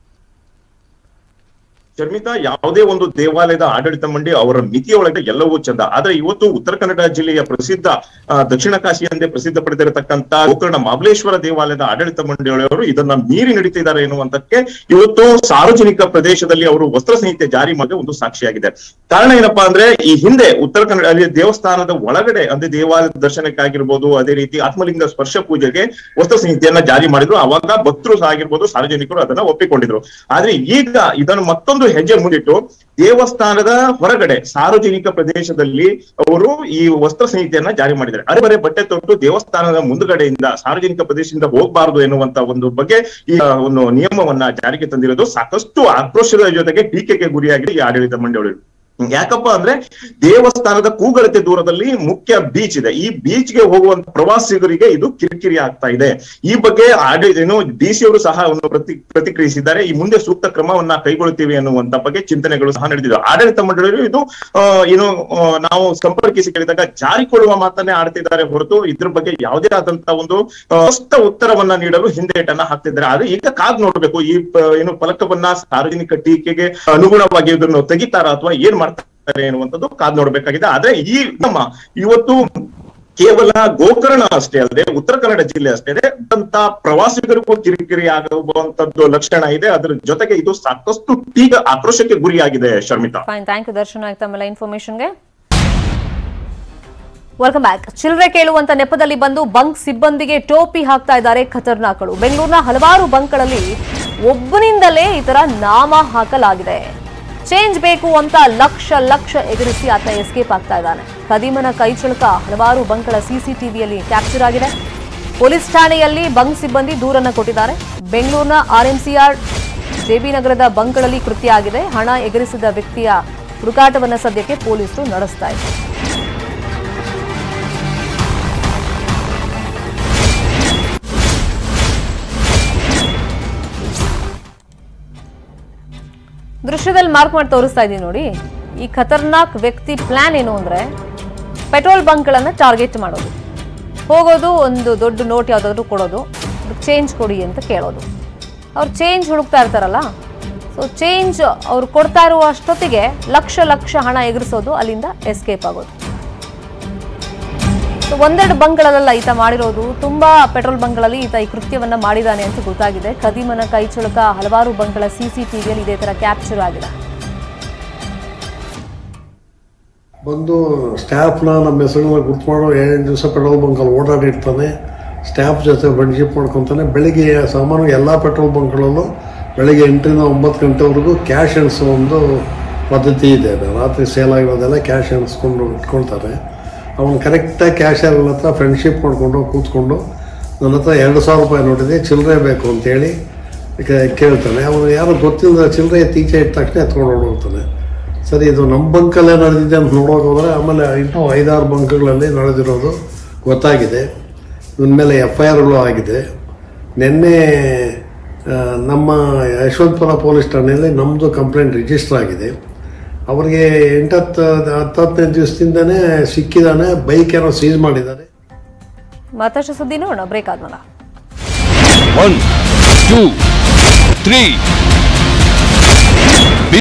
ಶರ್ಮಿತಾ, ಯಾವುದೇ ಒಂದು ದೇವಾಲಯದ ಆಡಳಿತ ಮಂಡಳಿ ಅವರ ಮಿತಿಯೊಳಗೆ ಎಲ್ಲವೂ ಚಂದ. ಆದ್ರೆ ಇವತ್ತು ಉತ್ತರ ಕನ್ನಡ ಜಿಲ್ಲೆಯ ಪ್ರಸಿದ್ಧ ದಕ್ಷಿಣ ಕಾಶಿ ಎಂದೇ ಪ್ರಸಿದ್ಧ ಪಡೆದಿರತಕ್ಕಂತ ಗೋಕರ್ಣ ಮಹಾಬಲೇಶ್ವರ ದೇವಾಲಯದ ಆಡಳಿತ ಮಂಡಳಿಯವರು ಇದನ್ನ ಮೀರಿ ನಡೀತಿದ್ದಾರೆ ಎನ್ನುವಂತಕ್ಕೆ ಇವತ್ತು ಸಾರ್ವಜನಿಕ ಪ್ರದೇಶದಲ್ಲಿ ಅವರು ವಸ್ತ್ರ ಸಂಹಿತೆ ಜಾರಿ ಮಾಡಿ ಒಂದು ಸಾಕ್ಷಿಯಾಗಿದೆ. ಕಾರಣ ಏನಪ್ಪಾ ಅಂದ್ರೆ, ಈ ಹಿಂದೆ ಉತ್ತರ ಕನ್ನಡ ದೇವಸ್ಥಾನದ ಒಳಗಡೆ ಅಂದ್ರೆ ದೇವಾಲಯದ ದರ್ಶನಕ್ಕಾಗಿರ್ಬೋದು, ಅದೇ ರೀತಿ ಆತ್ಮಲಿಂಗ ಸ್ಪರ್ಶ ಪೂಜೆಗೆ ವಸ್ತ್ರ ಸಂಹಿತೆಯನ್ನ ಜಾರಿ ಮಾಡಿದ್ರು. ಅವಾಗ ಭಕ್ತರು ಆಗಿರ್ಬೋದು, ಸಾರ್ವಜನಿಕರು ಅದನ್ನ ಒಪ್ಪಿಕೊಂಡಿದ್ರು. ಆದ್ರೆ ಈಗ ಇದನ್ನು ಮತ್ತೊಂದು ಹೆಜ್ಜೆ ಮುಂದಿಟ್ಟು ದೇವಸ್ಥಾನದ ಹೊರಗಡೆ ಸಾರ್ವಜನಿಕ ಪ್ರದೇಶದಲ್ಲಿ ಅವರು ಈ ವಸ್ತ್ರ ಸಂಹಿತೆಯನ್ನ ಜಾರಿ ಮಾಡಿದ್ದಾರೆ. ಅರೆಬರೆ ಬಟ್ಟೆ ತೊಟ್ಟು ದೇವಸ್ಥಾನದ ಮುಂದುಗಡೆಯಿಂದ ಸಾರ್ವಜನಿಕ ಪ್ರದೇಶದಿಂದ ಹೋಗಬಾರದು ಎನ್ನುವಂತ ಒಂದು ಬಗ್ಗೆ ಈ ಒಂದು ನಿಯಮವನ್ನ ಜಾರಿಗೆ ತಂದಿರೋದು ಸಾಕಷ್ಟು ಆಕ್ರೋಶದ ಜೊತೆಗೆ ಟೀಕೆಗೆ ಗುರಿಯಾಗಿದೆ ಈ ಆಡಳಿತ ಮಂಡಳಿ. ಯಾಕಪ್ಪ ಅಂದ್ರೆ ದೇವಸ್ಥಾನದ ಕೂಗಳತೆ ದೂರದಲ್ಲಿ ಮುಖ್ಯ ಬೀಚ್ ಇದೆ. ಈ ಬೀಚ್ಗೆ ಹೋಗುವಂತ ಪ್ರವಾಸಿಗರಿಗೆ ಇದು ಕಿರಿಕಿರಿ ಆಗ್ತಾ ಇದೆ. ಈ ಬಗ್ಗೆ ಡಿಸಿ ಅವರು ಸಹ ಒಂದು ಪ್ರತಿಕ್ರಿಯಿಸಿದ್ದಾರೆ. ಈ ಮುಂದೆ ಸೂಕ್ತ ಕ್ರಮವನ್ನ ಕೈಗೊಳ್ಳುತ್ತೀವಿ ಅನ್ನುವಂತ ಬಗ್ಗೆ ಚಿಂತನೆಗಳು ಸಹ ನಡೆದಿದೆ. ಆಡಳಿತ ಮಂಡಳಿಯವರು ಇದು ನಾವು ಸಂಪರ್ಕಿಸಿ ಕೇಳಿದಾಗ ಜಾರಿಕೊಳ್ಳುವ ಮಾತನ್ನೇ ಆಡ್ತಿದ್ದಾರೆ ಹೊರತು ಇದ್ರ ಬಗ್ಗೆ ಯಾವುದೇ ಆದಂತಹ ಒಂದು ಸ್ಪಷ್ಟ ಉತ್ತರವನ್ನ ನೀಡಲು ಹಿಂದೇಟನ್ನ ಹಾಕ್ತಿದ್ದಾರೆ. ಆದ್ರೆ ಈಗ ಕಾದ್ ನೋಡ್ಬೇಕು, ಈ ಫಲಕವನ್ನ ಸಾರ್ವಜನಿಕ ಟೀಕೆಗೆ ಅನುಗುಣವಾಗಿ ಇದನ್ನು ತೆಗಿತಾರ ಅಥವಾ ಏನ್ ಮಾಡ್ತಾರೆ ಎನ್ನುವಂಥದ್ದು ಕಾದ್ ನೋಡ್ಬೇಕಾಗಿದೆ. ಆದ್ರೆ ಈ ನಮ್ಮ ಇವತ್ತು ಕೇವಲ ಗೋಕರ್ಣ ಅಷ್ಟೇ ಅಲ್ಲದೆ ಉತ್ತರ ಕನ್ನಡ ಜಿಲ್ಲೆ ಅಷ್ಟೇ ಅಂತ ಪ್ರವಾಸಿಗರಿಗೂ ಕಿರಿಕಿರಿ ಆಗುವಂತದ್ದು ಲಕ್ಷಣ ಇದೆ. ಅದರ ಜೊತೆಗೆ ಇದು ಸಾಕಷ್ಟು ಆಕ್ರೋಶಕ್ಕೆ ಗುರಿಯಾಗಿದೆ. ಶರ್ಮಿತಾ, ಥ್ಯಾಂಕ್ ಯು ದರ್ಶನ್ ಆಯ್ತು ತಮ್ಮೆಲ್ಲ ಇನ್ಫಾರ್ಮೇಶನ್ಗೆ. Welcome back. ಚಿಲ್ಲರೆ ಕೇಳುವಂತ ನೆಪದಲ್ಲಿ ಬಂದು ಬಂಕ್ ಸಿಬ್ಬಂದಿಗೆ ಟೋಪಿ ಹಾಕ್ತಾ ಇದ್ದಾರೆ ಖತರ್ನಾಕ್ಗಳು. ಬೆಂಗಳೂರಿನ ಹಲವಾರು ಬಂಕ್ಗಳಲ್ಲಿ ಒಬ್ಬನಿಂದಲೇ ಈ ತರ ನಾಮ ಹಾಕಲಾಗಿದೆ. ಚೇಂಜ್ ಬೇಕು ಅಂತ ಲಕ್ಷ ಎದುರಿಸಿ ಆತ ಎಸ್ಕೇಪ್ ಆಗ್ತಾ ಇದ್ದಾನೆ. ಕದೀಮನ ಕೈಚಳಕ ಹಲವಾರು ಬಂಕ್ಗಳ ಸಿಸಿಟಿವಿಯಲ್ಲಿ ಕ್ಯಾಪ್ಚರ್ ಆಗಿದೆ. ಪೊಲೀಸ್ ಠಾಣೆಯಲ್ಲಿ ಬಂಕ್ ಸಿಬ್ಬಂದಿ ದೂರನ್ನು ಕೊಟ್ಟಿದ್ದಾರೆ. ಬೆಂಗಳೂರಿನ ಆರ್ಎಂಸಿಆರ್ ಜೆಬಿ ನಗರದ ಬಂಕ್ಗಳಲ್ಲಿ ಕೃತ್ಯ ಆಗಿದೆ. ಹಣ ಎಗರಿಸಿದ ವ್ಯಕ್ತಿಯ ಹುಡುಕಾಟವನ್ನು ಸದ್ಯಕ್ಕೆ ಪೊಲೀಸರು ನಡೆಸ್ತಾ ಇದ್ದಾರೆ. ದೃಶ್ಯದಲ್ಲಿ ಮಾರ್ಕ್ ಮಾಡಿ ತೋರಿಸ್ತಾ ಇದ್ದೀನಿ ನೋಡಿ. ಈ ಖತರ್ನಾಕ್ ವ್ಯಕ್ತಿ ಪ್ಲಾನ್ ಏನು ಅಂದ್ರೆ ಪೆಟ್ರೋಲ್ ಬಂಕ್ಗಳನ್ನ ಟಾರ್ಗೆಟ್ ಮಾಡೋದು, ಹೋಗೋದು, ಒಂದು ದೊಡ್ಡ ನೋಟ್ ಯಾವ್ದಾದ್ರು ಕೊಡೋದು, ಚೇಂಜ್ ಕೊಡಿ ಅಂತ ಕೇಳೋದು. ಅವ್ರು ಚೇಂಜ್ ಹುಡುಕ್ತಾ ಇರ್ತಾರಲ್ಲ, ಸೊ ಚೇಂಜ್ ಅವ್ರು ಕೊಡ್ತಾ ಇರುವ ಅಷ್ಟೊತ್ತಿಗೆ ಲಕ್ಷ ಹಣ ಎಗರಿಸೋದು, ಅಲ್ಲಿಂದ ಎಸ್ಕೇಪ್ ಆಗೋದು. ಒಂದೆರಡು ಬಂಕ್ಗಳಲ್ಲ ಈತ ಮಾಡಿರೋದು, ತುಂಬಾ ಪೆಟ್ರೋಲ್ ಬಂಕ್ಗಳಲ್ಲಿ ಈತ ಈ ಕೃತ್ಯವನ್ನ ಮಾಡಿದಾನೆ ಅಂತ ಗೊತ್ತಾಗಿದೆ. ಕದೀಮನ ಕೈಚಳಕ ಹಲವಾರು ಬಂಕ್ಗಳ ಸಿಸಿಟಿವಿಯಲ್ಲಿ ಇದೇ ತರ ಕ್ಯಾಪ್ಚರ್ ಆಗಿದೆ. ಬಂದು ಸ್ಟಾಫ್ನ ನಮ್ಮ ಹೆಸರುಗಳನ್ನ ಗುರ್ತು ಮಾಡೋ 7 ದಿವಸ ಪೆಟ್ರೋಲ್ ಬಂಕಲ್ಲಿ ಓಡಾಡಿರ್ತಾನೆ. ಸ್ಟಾಫ್ ಜೊತೆ ಫ್ರೆಂಡ್ಶಿಪ್ ಮಾಡ್ಕೊತಾನೆ. ಬೆಳಿಗ್ಗೆ ಸಾಮಾನು ಎಲ್ಲ ಪೆಟ್ರೋಲ್ ಬಂಕ್ಗಳಲ್ಲೂ ಬೆಳಿಗ್ಗೆ 8 ರಿಂದ 9 ಗಂಟೆವರೆಗೂ ಕ್ಯಾಶ್ ಎಣಿಸೋ ಒಂದು ಪದ್ಧತಿ ಇದೆ. ರಾತ್ರಿ ಸೇಲ್ ಆಗಿರೋದೆಲ್ಲ ಕ್ಯಾಶ್ ಎಣಿಸ್ಕೊಂಡು ಇಟ್ಕೊಳ್ತಾರೆ. ಅವನು ಕರೆಕ್ಟಾಗಿ ಕ್ಯಾಶರ್ಗಳ ಹತ್ರ ಫ್ರೆಂಡ್ಶಿಪ್ ಮಾಡಿಕೊಂಡು ಕೂತ್ಕೊಂಡು ನನ್ನ ಹತ್ರ 2,000 ರೂಪಾಯಿ ನೋಟಿದೆ, ಚಿಲ್ಲರೆ ಬೇಕು ಅಂತೇಳಿ ಕೇಳ್ತಾನೆ. ಅವನು ಯಾರು ಗೊತ್ತಿಲ್ಲದ ಚಿಲ್ಲರೆ ತೀಚೆ ಇಟ್ಟ ತಕ್ಷಣ ಎತ್ಕೊಂಡು ಹೋಗ್ತಾನೆ. ಸರಿ, ಇದು ನಮ್ಮ ಬಂಕಲ್ಲೇ ನಡೆದಿದೆ ಅಂತ ನೋಡೋಕೆ ಹೋದರೆ ಆಮೇಲೆ ಇನ್ನೂ 5-6 ಬಂಕ್ಗಳಲ್ಲಿ ನಡೆದಿರೋದು ಗೊತ್ತಾಗಿದೆ. ಇವನ ಮೇಲೆ FIRಗಳು ಆಗಿದೆ. ನಿನ್ನೆ ನಮ್ಮ ಯಶವಂತಪುರ ಪೊಲೀಸ್ ಠಾಣೆಯಲ್ಲಿ ನಮ್ಮದು ಕಂಪ್ಲೇಂಟ್ ರಿಜಿಸ್ಟರ್ ಆಗಿದೆ. ಅವರಿಗೆ 8-10 ದಿವಸದಿಂದನೇ ಸಿಕ್ಕಿದ್ದಾನೆ. ಬೈಕ್ ಏನೋ ಸೀಸ್ ಮಾಡಿದ್ದಾರೆ. ಮತ್ತಷ್ಟು ಸುದ್ದಿ ನೋಡೋಣ ಬ್ರೇಕ್ ಆದ್ಮೇಲೆ. 1 2 3